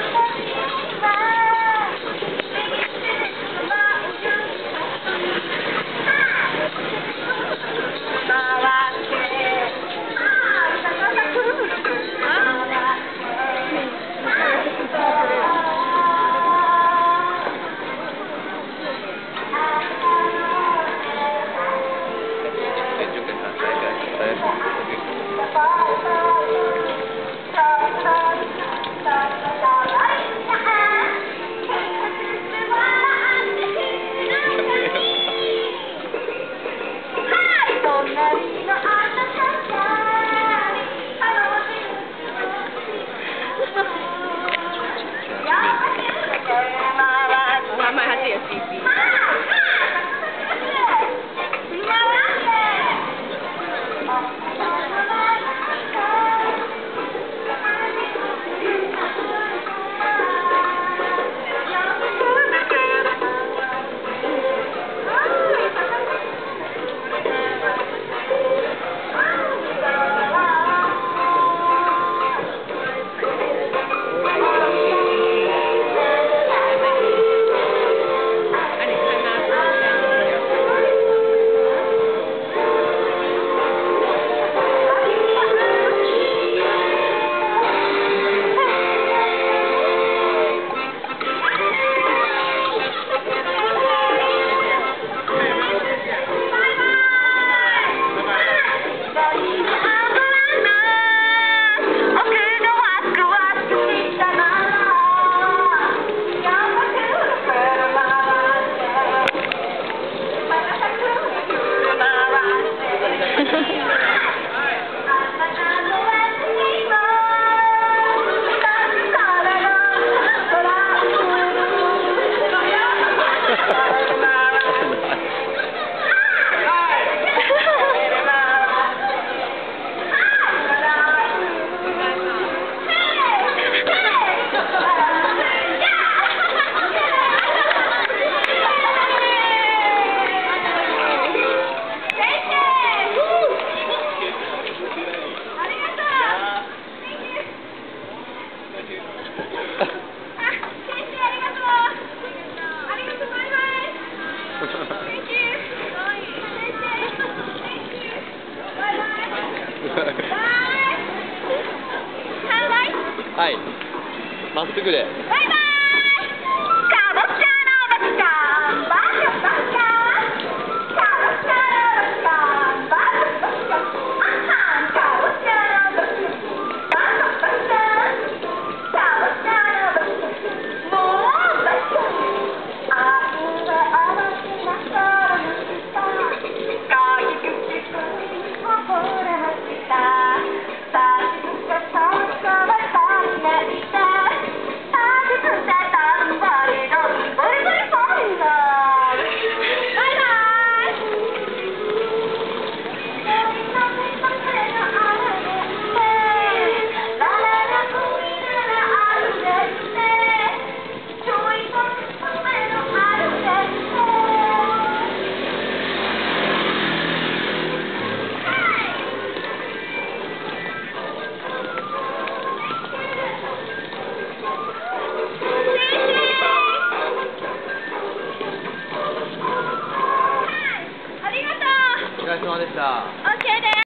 Mama hati ya pipi. はい、まっすぐで。 バイバイ。かぼちゃのバカバカバカ。かぼちゃのバカバカバカ。かぼちゃのバカバカバカ。かぼちゃのバカもうバカ。愛は嵐な空にした。かきくちくにこぼれました。さしくてさしかばか。 お疲れ様でした。 OK です。